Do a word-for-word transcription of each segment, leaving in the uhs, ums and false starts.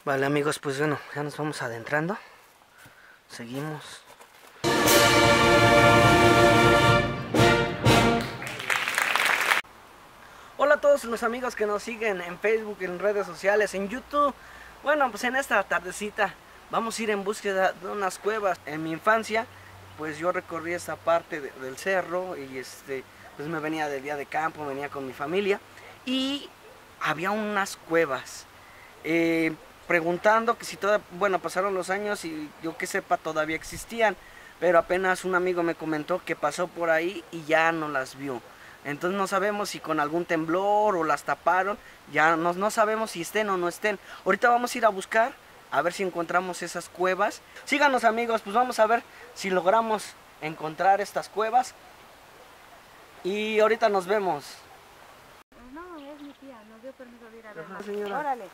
Vale amigos, pues bueno, ya nos vamos adentrando. Seguimos. Hola a todos los amigos que nos siguen en Facebook, en redes sociales, en YouTube. Bueno, pues en esta tardecita vamos a ir en búsqueda de unas cuevas. En mi infancia, pues yo recorrí esta parte de, del cerro y este, pues me venía del día de campo, venía con mi familia y había unas cuevas. Eh, preguntando que si todavía, bueno, pasaron los años y yo que sepa todavía existían, pero apenas un amigo me comentó que pasó por ahí y ya no las vio. Entonces no sabemos si con algún temblor o las taparon, ya no, no sabemos si estén o no estén. Ahorita vamos a ir a buscar, a ver si encontramos esas cuevas. Síganos amigos, pues vamos a ver si logramos encontrar estas cuevas. Y ahorita nos vemos. No, es mi tía, nos dio permiso de ir a verla. Ajá, señora. Órale.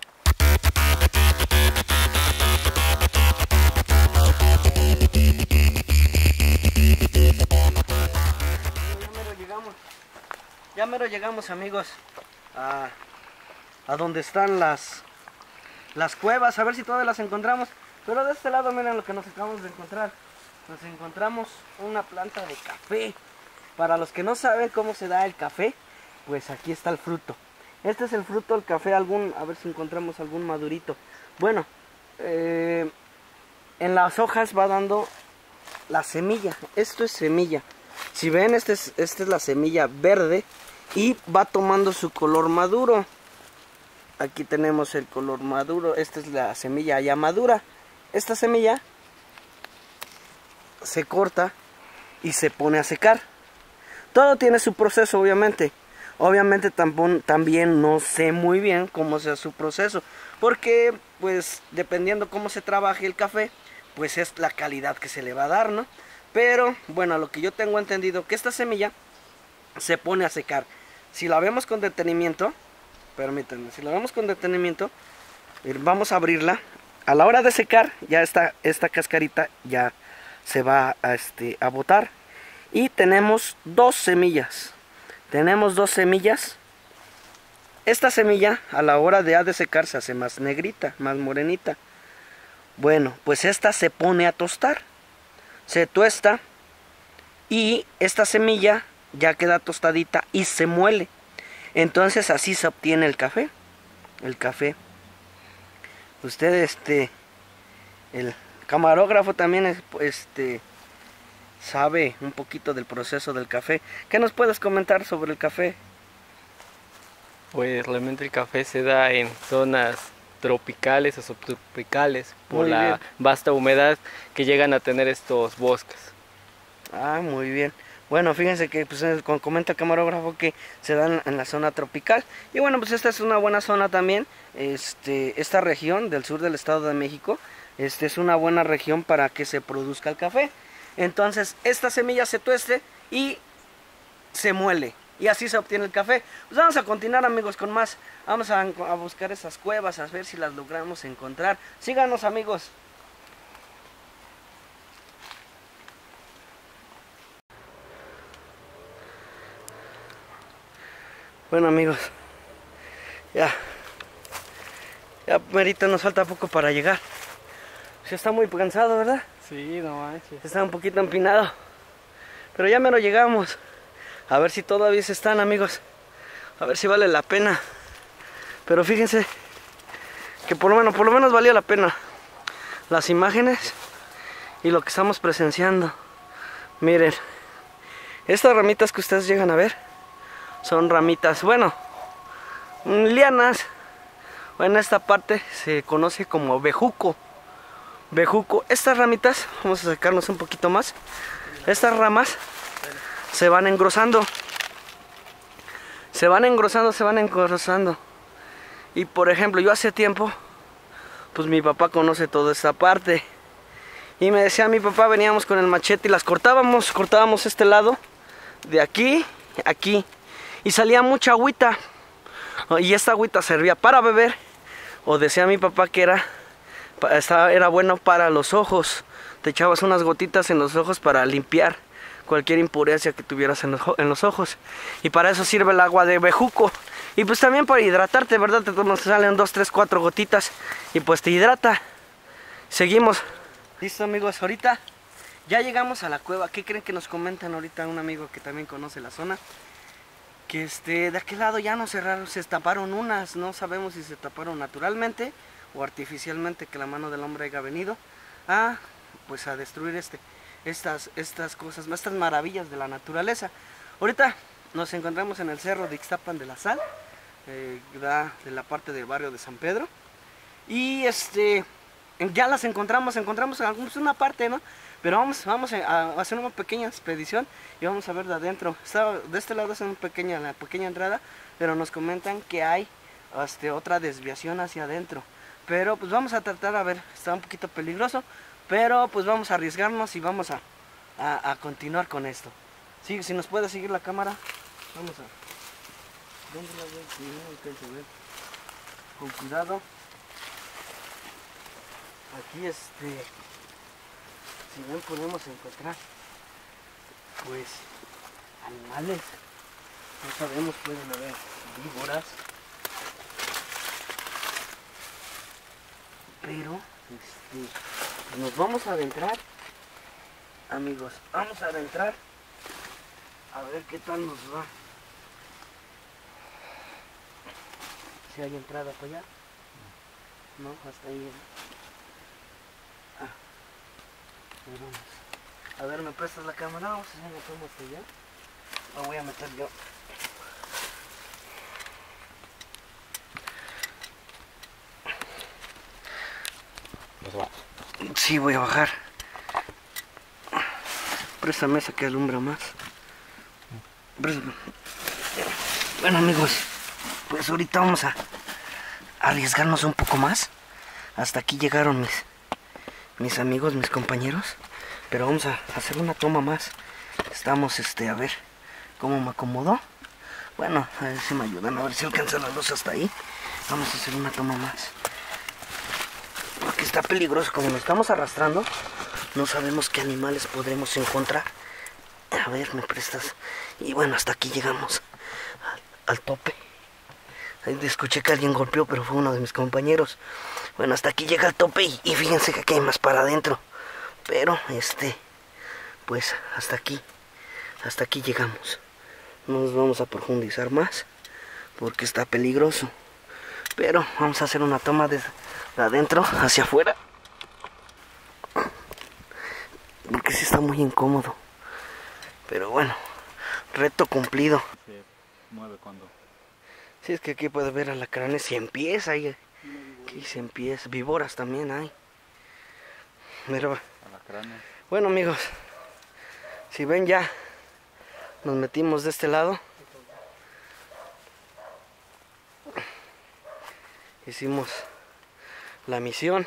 Ya mero llegamos, ya mero llegamos amigos a, a donde están las, las cuevas, a ver si todavía las encontramos. Pero de este lado miren lo que nos acabamos de encontrar. Nos encontramos una planta de café. Para los que no saben cómo se da el café, pues aquí está el fruto. Este es el fruto del café, algún, a ver si encontramos algún madurito. Bueno, eh, en las hojas va dando la semilla. Esto es semilla. Si ven, esta es, esta es la semilla verde y va tomando su color maduro. Aquí tenemos el color maduro. Esta es la semilla ya madura. Esta semilla se corta y se pone a secar. Todo tiene su proceso, obviamente. Obviamente también no sé muy bien cómo sea su proceso, porque pues dependiendo cómo se trabaje el café, pues es la calidad que se le va a dar, ¿no? Pero bueno, a lo que yo tengo entendido, que esta semilla se pone a secar. Si la vemos con detenimiento, permítanme, si la vemos con detenimiento, vamos a abrirla. A la hora de secar, ya esta, esta cascarita ya se va a, este, a botar. Y tenemos dos semillas. Tenemos dos semillas. Esta semilla a la hora de, de secar se hace más negrita, más morenita. Bueno, pues esta se pone a tostar. Se tuesta y esta semilla ya queda tostadita y se muele. Entonces así se obtiene el café. El café. Usted, este, el camarógrafo también es, este, sabe un poquito del proceso del café. ¿Qué nos puedes comentar sobre el café? Pues realmente el café se da en zonas tropicales o subtropicales por Muy la bien. vasta humedad que llegan a tener estos bosques. Ah, muy bien. Bueno, fíjense que pues, como comenta el camarógrafo que se dan en la zona tropical. Y bueno, pues esta es una buena zona también. Este, esta región del sur del Estado de México, este es una buena región para que se produzca el café. Entonces esta semilla se tueste y se muele y así se obtiene el café. Pues vamos a continuar amigos con más. Vamos a, a buscar esas cuevas, a ver si las logramos encontrar. Síganos amigos. Bueno amigos, ya, ya merita, nos falta poco para llegar. Se está muy cansado, ¿verdad? Sí, no manches. Está un poquito empinado, pero ya me lo llegamos. A ver si todavía se están amigos, a ver si vale la pena. Pero fíjense que por lo menos, por lo menos valió la pena las imágenes y lo que estamos presenciando. Miren, estas ramitas que ustedes llegan a ver son ramitas, bueno, lianas. En esta parte se conoce como bejuco. Bejuco, estas ramitas, vamos a acercarnos un poquito más. Estas ramas se van engrosando. Se van engrosando, se van engrosando. Y por ejemplo, yo hace tiempo, pues mi papá conoce toda esta parte. Y me decía mi papá, veníamos con el machete y las cortábamos, cortábamos este lado, de aquí, aquí. Y salía mucha agüita. Y esta agüita servía para beber. O decía mi papá que era, era bueno para los ojos. Te echabas unas gotitas en los ojos para limpiar cualquier impureza que tuvieras en los, en los ojos. Y para eso sirve el agua de bejuco. Y pues también para hidratarte, ¿verdad? Te tomas, salen dos, tres, cuatro gotitas y pues te hidrata. Seguimos. Listo, amigos, ahorita ya llegamos a la cueva. ¿Qué creen que nos comentan ahorita un amigo que también conoce la zona? Que este, de aquel lado ya no cerraron, se taparon unas. No sabemos si se taparon naturalmente o artificialmente, que la mano del hombre haya venido a, pues a destruir este, estas, estas cosas, estas maravillas de la naturaleza. Ahorita nos encontramos en el cerro de Ixtapan de la Sal, eh, da de la parte del barrio de San Pedro. Y este, ya las encontramos, encontramos algunos una parte, ¿no? Pero vamos, vamos a hacer una pequeña expedición y vamos a ver de adentro. Está, de este lado es una pequeña, la pequeña entrada, pero nos comentan que hay este, otra desviación hacia adentro. Pero pues vamos a tratar, a ver, está un poquito peligroso, pero pues vamos a arriesgarnos y vamos a, a, a continuar con esto. Sí, si nos puede seguir la cámara, vamos a... ¿Dónde la voy? Sí, no alcanzo a ver. Con cuidado. Aquí este... Si bien podemos encontrar, pues, animales. No sabemos, pueden haber víboras. Pero este, nos vamos a adentrar, amigos, vamos a adentrar a ver qué tal nos va. Si hay entrada para allá, no, hasta ahí. Ah, ahí vamos. A ver, me prestas la cámara, vamos a ver cómo hasta allá. La voy a meter yo. Sí, voy a bajar. Préstame esa que alumbra más. Préstame. Bueno, amigos, pues ahorita vamos a arriesgarnos un poco más. Hasta aquí llegaron mis, mis amigos, mis compañeros. Pero vamos a hacer una toma más. Estamos, este, a ver cómo me acomodo. Bueno, a ver si me ayudan, a ver si alcanza la luz hasta ahí. Vamos a hacer una toma más. Porque está peligroso, como nos estamos arrastrando, no sabemos qué animales podremos encontrar. A ver, me prestas. Y bueno, hasta aquí llegamos al, al tope. Ahí escuché que alguien golpeó, pero fue uno de mis compañeros. Bueno, hasta aquí llega el tope y, y fíjense que aquí hay más para adentro. Pero, este, pues hasta aquí, hasta aquí llegamos. No nos vamos a profundizar más porque está peligroso. Pero vamos a hacer una toma de... de adentro hacia afuera, porque sí está muy incómodo, pero bueno, reto cumplido. Se mueve cuando... Sí, es que aquí puede ver alacranes cien pies, hay aquí cien pies, víboras también hay. Mira, Alacranes. bueno, amigos, si ven, ya nos metimos de este lado. Hicimos la misión.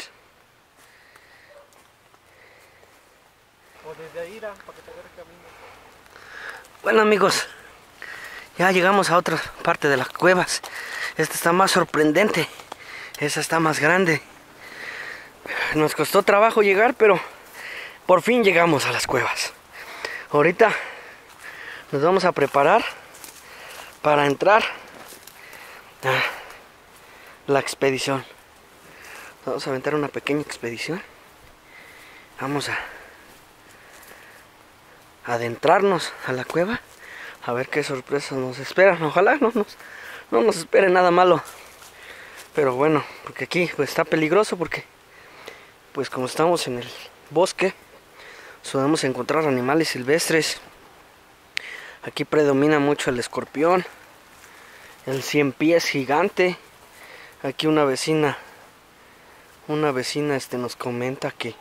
O desde ahí, para que te agarre camino. Bueno, amigos, ya llegamos a otra parte de las cuevas. Esta está más sorprendente. Esa está más grande. Nos costó trabajo llegar, pero por fin llegamos a las cuevas. Ahorita nos vamos a preparar para entrar a la expedición. Vamos a aventar una pequeña expedición. Vamos a adentrarnos a la cueva, a ver qué sorpresas nos esperan. Ojalá no nos, no nos espere nada malo. Pero bueno, porque aquí pues está peligroso, porque pues como estamos en el bosque, podemos encontrar animales silvestres. Aquí predomina mucho el escorpión, el cien pies gigante. Aquí una vecina Una vecina este, nos comenta que,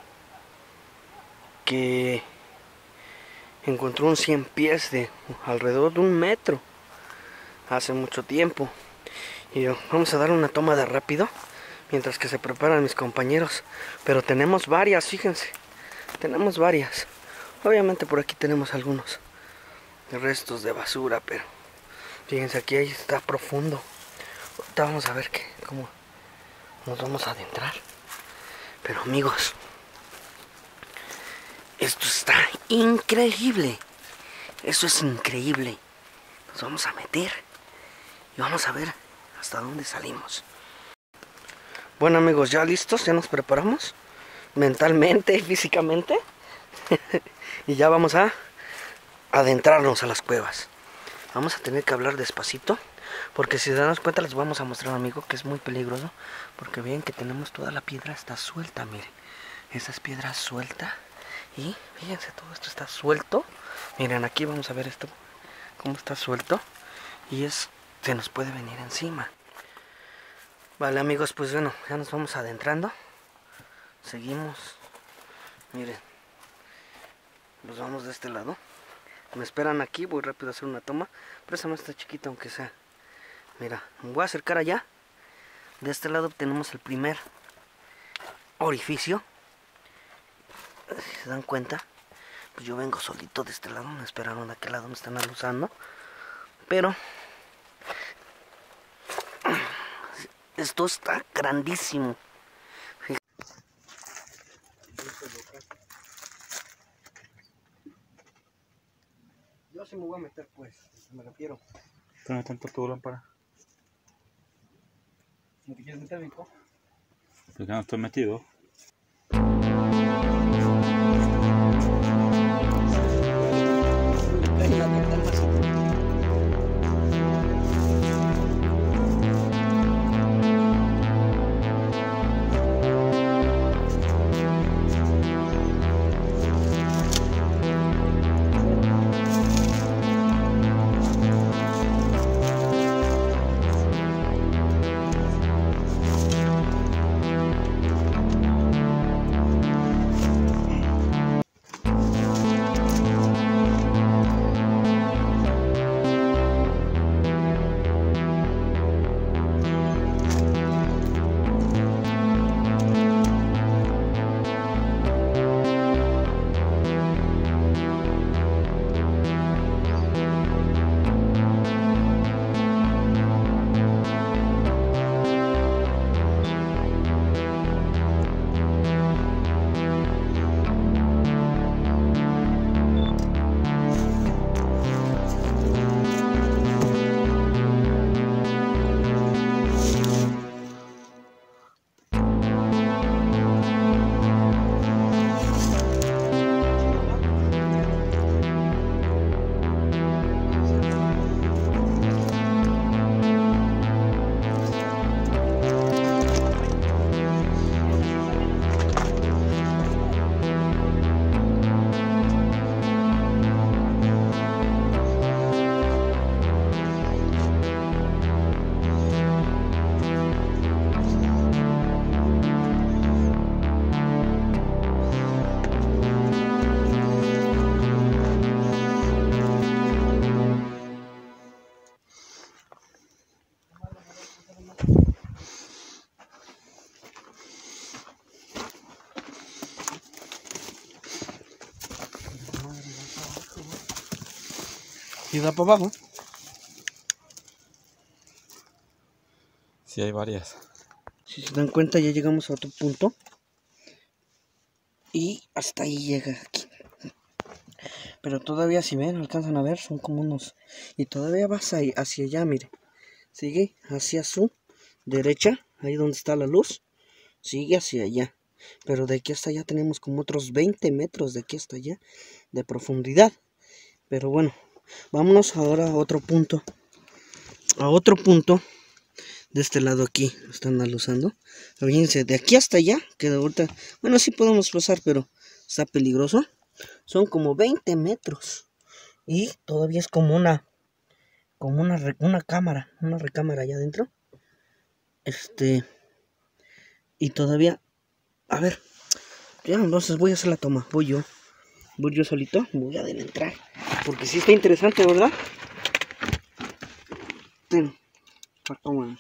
que encontró un cien pies de alrededor de un metro hace mucho tiempo. Y vamos a dar una toma de rápido mientras que se preparan mis compañeros. Pero tenemos varias, fíjense, tenemos varias. Obviamente por aquí tenemos algunos restos de basura, pero fíjense, aquí ahí está profundo. Ahorita vamos a ver qué, cómo nos vamos a adentrar. Pero amigos, esto está increíble. Eso es increíble. Nos vamos a meter y vamos a ver hasta dónde salimos. Bueno amigos, ya listos, ya nos preparamos mentalmente y físicamente. Y ya vamos a adentrarnos a las cuevas. Vamos a tener que hablar despacito, porque si se dan cuenta les vamos a mostrar, amigo, que es muy peligroso. Porque ven que tenemos toda la piedra, está suelta, miren. Esta es piedra suelta. Y fíjense, todo esto está suelto. Miren, aquí vamos a ver esto, cómo está suelto. Y es, se nos puede venir encima. Vale amigos, pues bueno, ya nos vamos adentrando. Seguimos. Miren, nos vamos de este lado. Me esperan aquí, voy rápido a hacer una toma. Pero esa no está chiquita aunque sea. Mira, me voy a acercar allá. De este lado tenemos el primer orificio. Si se dan cuenta, pues yo vengo solito de este lado. Me esperaron de aquel lado, me están alusando. Pero esto está grandísimo. Yo sí me voy a meter, pues, me refiero. ¿Dónde está tu lámpara? ¿No te quieres meter, Vico? Porque no estoy metido. ¿Y da para abajo? Sí, hay varias. Si se dan cuenta, ya llegamos a otro punto. Y hasta ahí llega aquí. Pero todavía, si ven, alcanzan a ver, son como unos... Y todavía vas ahí, hacia allá, mire. Sigue hacia su derecha, ahí donde está la luz. Sigue hacia allá. Pero de aquí hasta allá tenemos como otros veinte metros de aquí hasta allá de profundidad. Pero bueno, vámonos ahora a otro punto. A otro punto. De este lado aquí, lo están alusando. Fíjense, de aquí hasta allá, que de ahorita... Bueno, sí podemos pasar, pero está peligroso. Son como veinte metros. Y todavía es como una... Como una, re, una cámara. Una recámara allá adentro. Este... Y todavía... A ver. Ya, entonces voy a hacer la toma. Voy yo. Voy yo solito. Voy a adentrar. Porque sí está interesante, ¿verdad? Ten. La toma.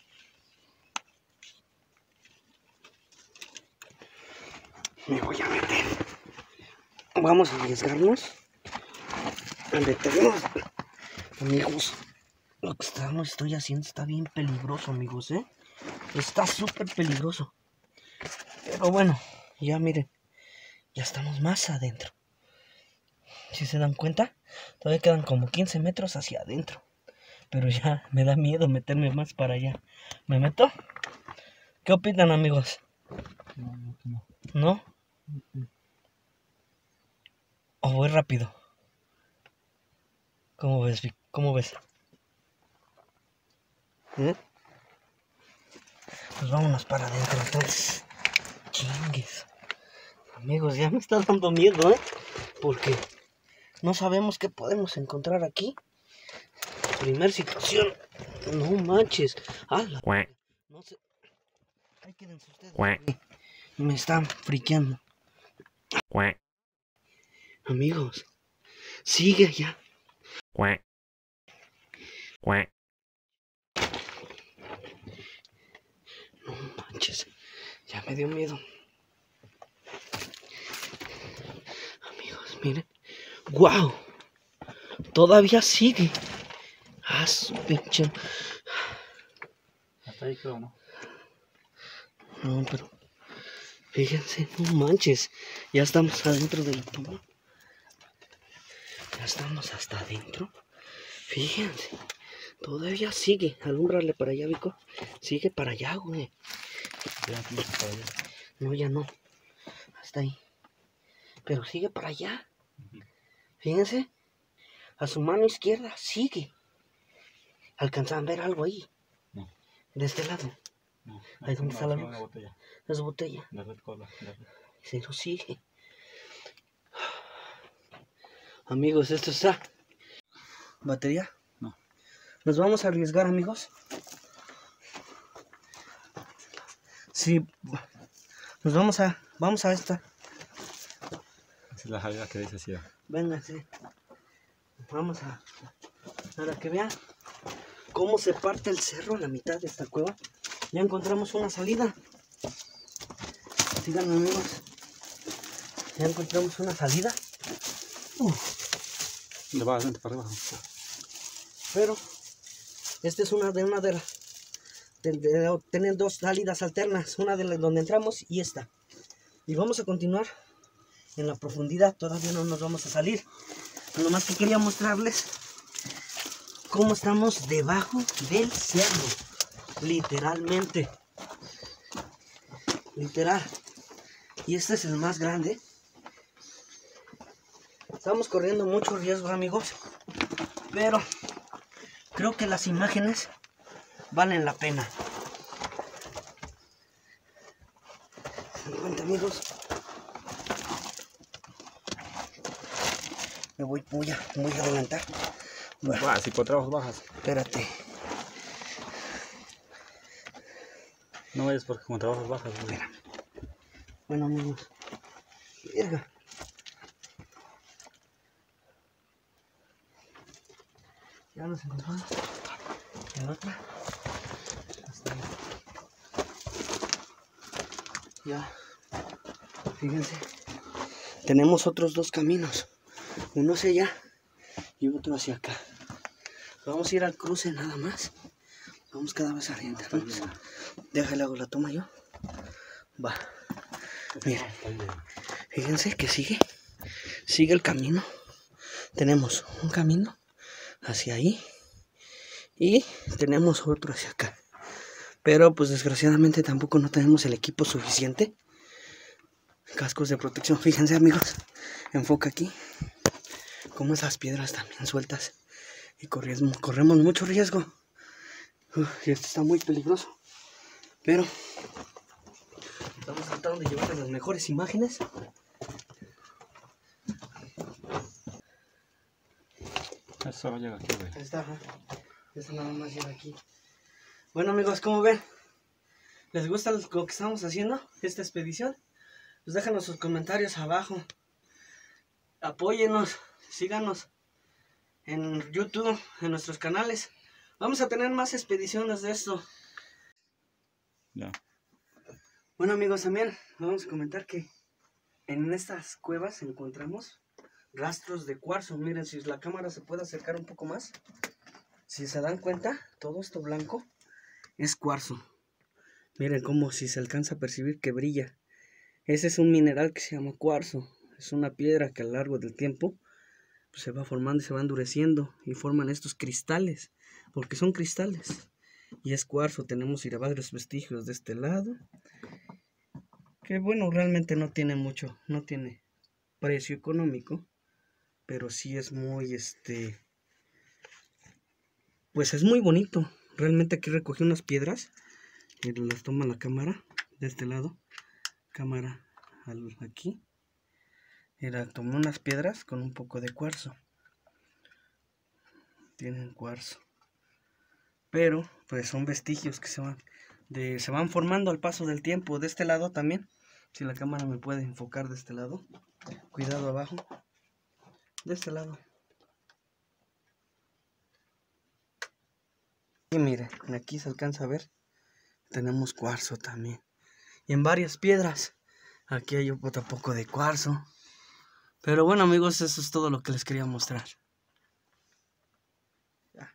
Me voy a meter. Vamos a arriesgarnos a meternos. Amigos, lo que estamos, estoy haciendo está bien peligroso, amigos, ¿eh? Está súper peligroso. Pero bueno, ya miren, ya estamos más adentro. Si se dan cuenta, todavía quedan como quince metros hacia adentro. Pero ya me da miedo meterme más para allá. ¿Me meto? ¿Qué opinan, amigos? No, no. ¿No? ¿O voy rápido? ¿Cómo ves, Vic? ¿Cómo ves? ¿Eh? Pues vámonos para adentro entonces. Chingues. Amigos, ya me está dando miedo, ¿eh? Porque no sabemos qué podemos encontrar aquí. Primer situación. No manches. Ah, la... No sé. Ahí quédense ustedes. Me están friqueando. Amigos, sigue allá. No manches. Ya me dio miedo. Amigos, miren. ¡Wow! Todavía sigue. Ah, su pinche. Hasta ahí creo, ¿no? No, pero fíjense, no manches. Ya estamos adentro de la tumba. Ya estamos hasta adentro. Fíjense. Todavía sigue. Alúmbrale para allá, Vico. Sigue para allá, güey. Ya no para allá. No, ya no. Hasta ahí. Pero sigue para allá. Fíjense. A su mano izquierda sigue. ¿Alcanzan a ver algo ahí? No. De este lado. No. Ahí donde está la luz. Una botella. Es botella. La red cola. La red. Se nos sigue. Amigos, esto está. ¿Batería? No. ¿Nos vamos a arriesgar, amigos? Sí. Nos vamos a. Vamos a esta. Esa es la salida que dice, sí. Vénganse. Vamos a. Para que vean cómo se parte el cerro a la mitad de esta cueva. Ya encontramos una salida. Síganme, amigos. Ya encontramos una salida. Uh. Le va, vente para arriba. Pero esta es una de una de las. De, de, de, tienen dos salidas alternas. Una de las donde entramos y esta. Y vamos a continuar en la profundidad. Todavía no nos vamos a salir. Nomás que quería mostrarles cómo estamos debajo del cerro. Literalmente. Literal. Y este es el más grande. Estamos corriendo mucho riesgo, amigos. Pero creo que las imágenes valen la pena. ¿Se dan cuenta, amigos? Me voy, voy a, voy a adelantar. Bueno, Va, si encontramos bajas. espérate. No vayas porque encontramos bajas. Güey. Espera. Bueno, amigos. Verga. Ya nos encontramos. En otra. Hasta ahí. Ya. Fíjense. Tenemos otros dos caminos. Uno hacia allá y otro hacia acá. Vamos a ir al cruce nada más. Vamos cada vez orientándonos. Déjale hago la toma yo. Va. Miren. Fíjense que sigue. Sigue el camino. Tenemos un camino hacia ahí. Y tenemos otro hacia acá. Pero pues desgraciadamente tampoco no tenemos el equipo suficiente. Cascos de protección. Fíjense, amigos. Enfoca aquí. Como esas piedras también sueltas. Y corremos, corremos mucho riesgo. Uf, y esto está muy peligroso. Pero estamos tratando de llevar las mejores imágenes. Eso solo llega aquí, güey. Ahí está, ¿eh? Eso nada más llega aquí. Bueno, amigos, ¿cómo ven? ¿Les gusta lo que estamos haciendo? Esta expedición. Pues déjanos sus comentarios abajo. Apóyennos, síganos en YouTube, en nuestros canales. Vamos a tener más expediciones de esto. Ya. Bueno, amigos, también vamos a comentar que en estas cuevas encontramos rastros de cuarzo. Miren, si la cámara se puede acercar un poco más. Si se dan cuenta, todo esto blanco es cuarzo. Miren cómo si se alcanza a percibir que brilla. Ese es un mineral que se llama cuarzo. Es una piedra que a lo largo del tiempo pues se va formando y se va endureciendo y forman estos cristales, porque son cristales. Y es cuarzo. Tenemos ir a varios vestigios de este lado, que bueno, realmente no tiene mucho, no tiene precio económico, pero sí es muy, este, pues es muy bonito. Realmente aquí recogí unas piedras y las toma la cámara de este lado, cámara al, aquí, era, tomé unas piedras con un poco de cuarzo, tienen cuarzo, pero pues son vestigios que se van, de, se van formando al paso del tiempo. De este lado también, si la cámara me puede enfocar de este lado, cuidado abajo, de este lado. Y miren, aquí se alcanza a ver, tenemos cuarzo también. Y en varias piedras, aquí hay otro poco de cuarzo. Pero bueno, amigos, eso es todo lo que les quería mostrar. Ya.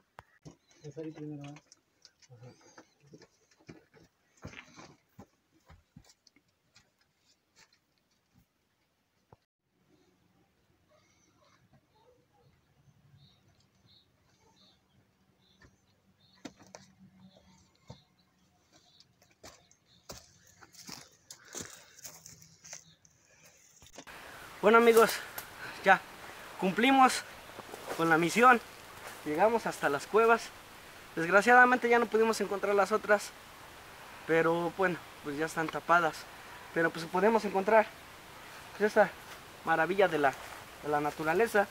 Bueno, amigos, ya cumplimos con la misión. Llegamos hasta las cuevas. Desgraciadamente ya no pudimos encontrar las otras, pero bueno, pues ya están tapadas. Pero pues podemos encontrar pues esta maravilla de la, de la naturaleza,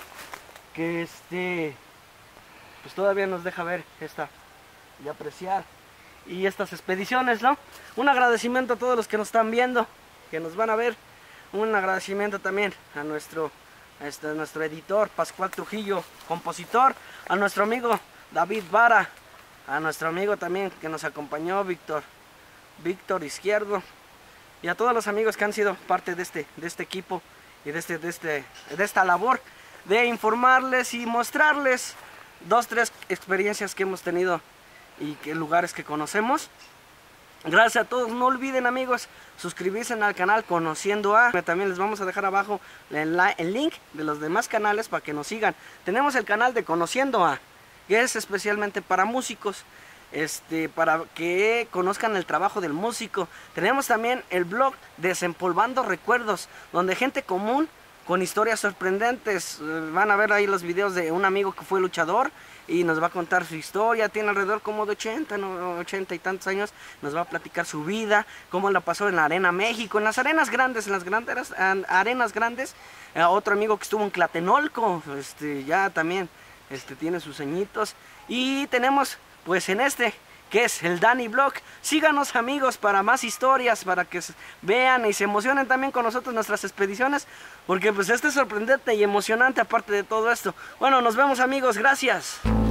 que este pues todavía nos deja ver esta y apreciar. Y estas expediciones, ¿no? Un agradecimiento a todos los que nos están viendo, que nos van a ver. Un agradecimiento también a nuestro, a este, nuestro editor Pascual Trujillo, compositor, a nuestro amigo David Vara, a nuestro amigo también que nos acompañó, Víctor, Víctor Izquierdo, y a todos los amigos que han sido parte de este, de este equipo y de, este, de, este, de esta labor de informarles y mostrarles dos, tres experiencias que hemos tenido y que, lugares que conocemos. Gracias a todos. No olviden, amigos, suscribirse al canal Conociendo A. También les vamos a dejar abajo el, el link de los demás canales para que nos sigan. Tenemos el canal de Conociendo A, que es especialmente para músicos, este, para que conozcan el trabajo del músico. Tenemos también el blog Desempolvando Recuerdos, donde gente común con historias sorprendentes, van a ver ahí los videos de un amigo que fue luchador y nos va a contar su historia. Tiene alrededor como de ochenta, no, ochenta y tantos años. Nos va a platicar su vida, cómo la pasó en la Arena México, en las arenas grandes, en las grandes arenas grandes. Eh, otro amigo que estuvo en Tlatenolco, este, ya también este, tiene sus añitos. Y tenemos pues en este, que es el Dani Blog. Síganos, amigos, para más historias, para que vean y se emocionen también con nosotros nuestras expediciones, porque pues este es sorprendente y emocionante aparte de todo esto. Bueno, nos vemos, amigos, gracias.